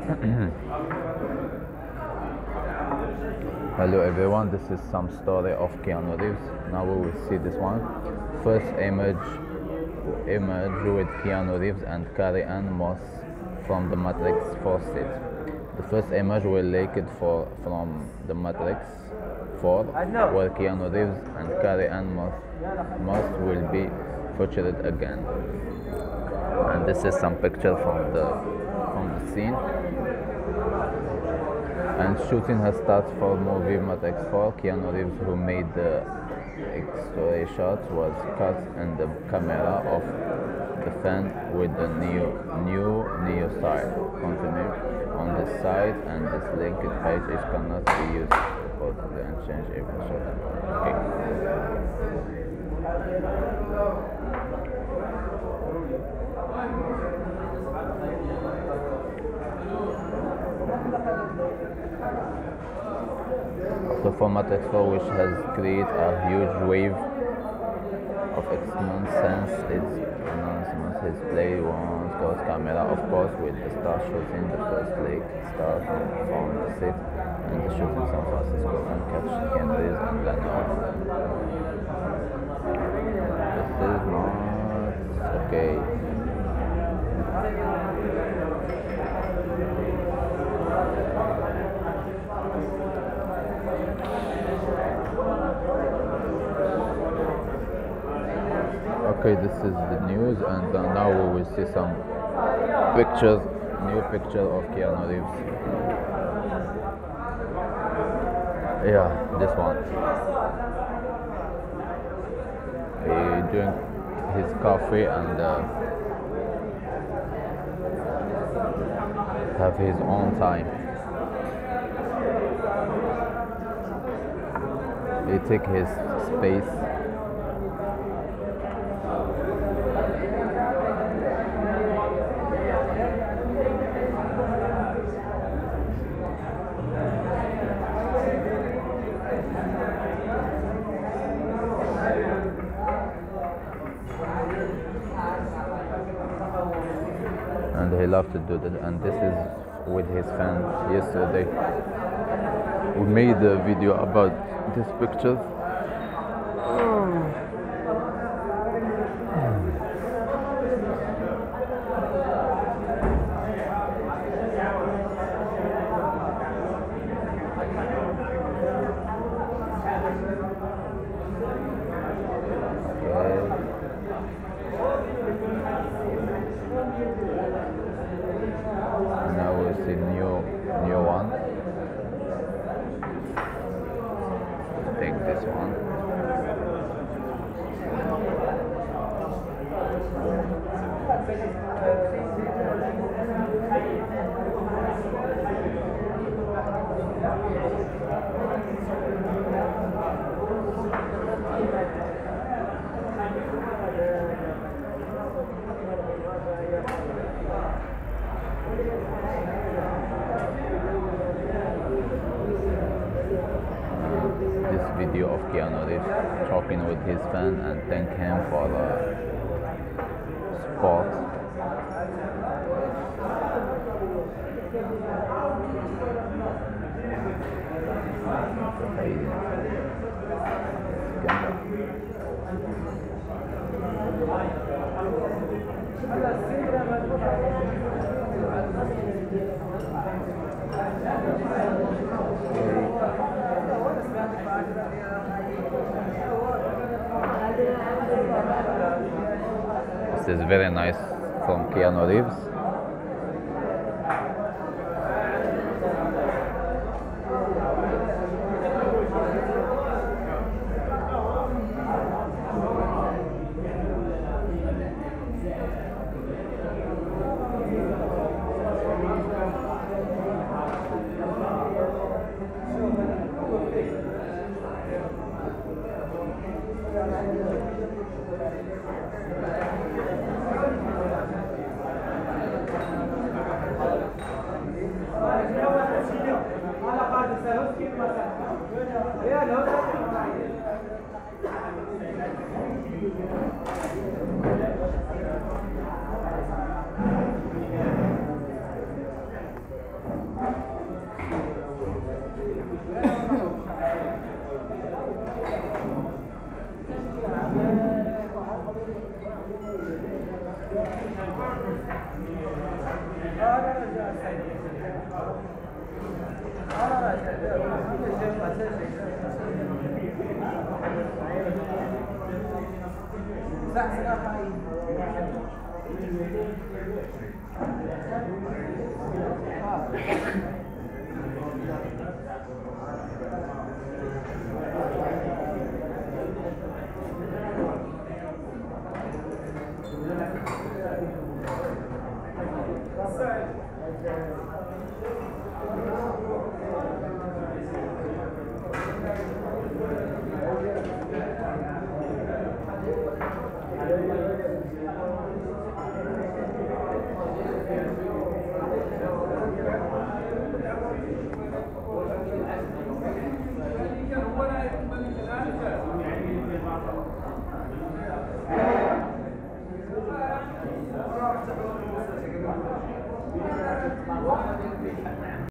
Hello everyone, this is some story of Keanu Reeves. Now we will see this one. First image with Keanu Reeves and Carrie Ann Moss from the Matrix 4 set. The first image will leak it from the Matrix 4 where Keanu Reeves and Carrie Ann Moss will be featured again. And this is some picture from the scene. And shooting has started for movie Matrix 4. Keanu Reeves, who made the X-ray shot, was cut in the camera of the fan with the new style. Continue on this side, and this linked page is cannot be used reportedly and change every shot. Okay. The format Expo, which has created a huge wave of excitement since its announcement, has played one close camera, of course, with the star shooting the first leg star from the set and the shooting San Francisco and catch Kennedys and Lenore. This is not okay. Okay, this is the news, and now we will see some pictures, new picture of Keanu Reeves. Yeah, this one. He drink his coffee and have his own time. He take his space. And he loved to do that, and this is with his fans. Yesterday we made a video about these pictures. Now we see new one. Take this one. This video of Keanu Reeves talking with his fan and thank him for the support. This is very nice from Keanu Reeves.